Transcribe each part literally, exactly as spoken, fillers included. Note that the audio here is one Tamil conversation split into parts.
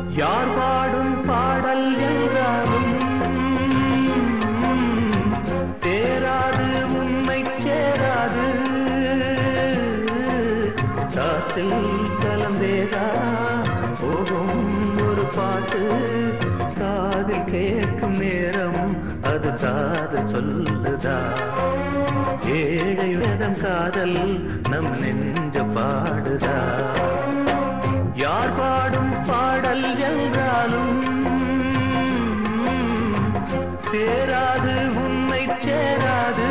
யார் பாடும் பாடல் என்றாலும் தேராது உன்னை சேராது காற்றில் கலந்தேதா போகும் ஒரு பாட்டு காதில் கேட்கும் நேரம் அது காதல் சொல்லுதா ஏழை வேதம் காதல் நம் நெஞ்ச பாடுதா யார் பாடும் பாடல் என்றாலும் சேராது உன்னை சேராது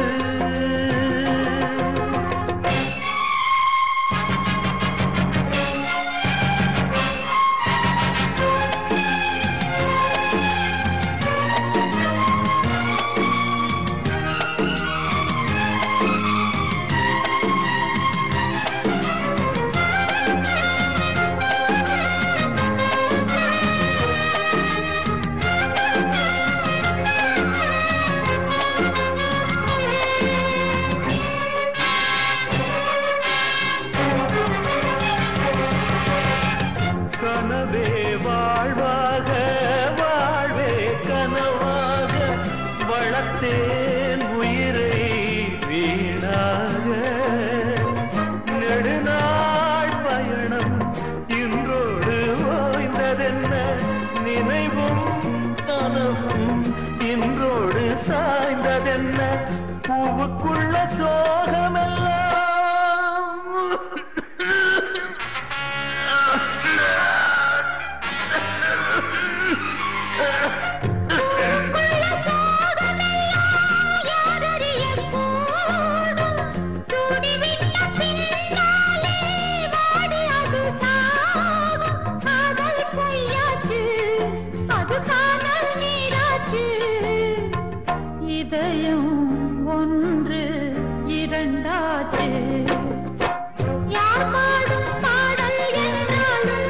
கனவே வாழ்வாக வாழ்வே கனவாக வளர்த்தேன் உயிரை வீணாக நெடுநாள் பயணம் இன்றோடு ஓய்ந்ததென்ன நினைவும் கனவும் இன்றோடு சாய்ந்ததென்ன பூவுக்குள்ள சோகமெல்லாம் இதயம் ஒன்று இரண்டாச்சு யார் பாடும் பாடல் என்றாலும்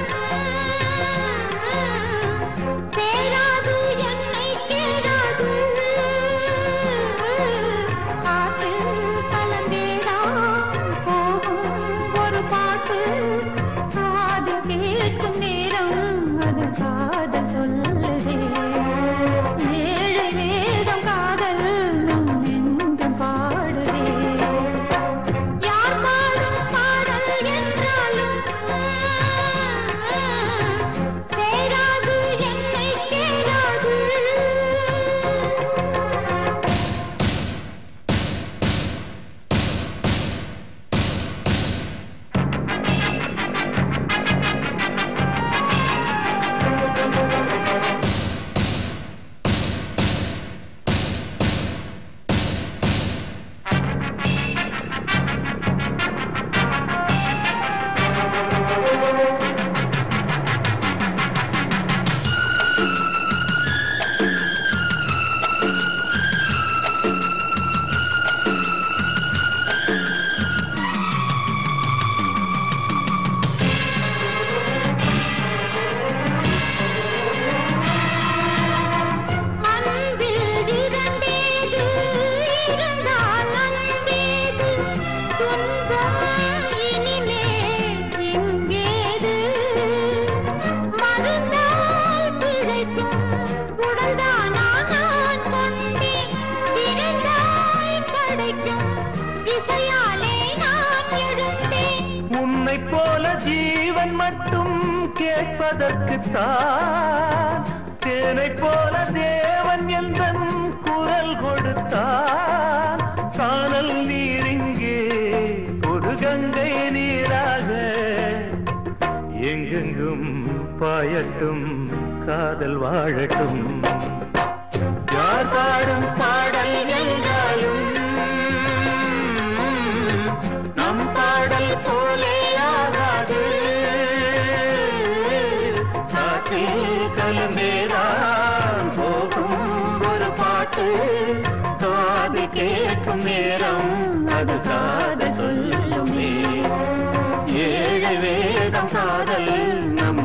சேராது என்னை கேடாது காற்று கலந்தேடா போகும் ஒரு பாட்டு காது கேட்கும் நேரம் அது காதல் சொல்லுதே ஏழை வேதம் காதல் நம் நெஞ்சம் பாடுதே யார் பாடும் பாடல் என்றாலும் சேராது என்னை கேடாது உன்னை போல ஜீவன் மட்டும் கேட்பதற்குத்தான் தேனை போல தேவன் எந்தன் குரல் கொடுத்தான் காணல் நீரிங்கே ஒரு கங்கை நீராக எங்கெங்கும் பாயட்டும் காதல் வாழட்டும் யார் பாடும் பாடல் என்றாலும் நம் பாடல் போலே ஆகாது சாற்றில் கலந்தேதான் போகும் ஒரு பாட்டு காது கேட்கும் நேரம் அது காதல் சொல்லுமே ஏழை வேதம் காதல் நம்